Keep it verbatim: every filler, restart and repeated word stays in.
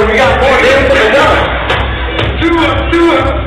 we got more days to go. Do it, do it.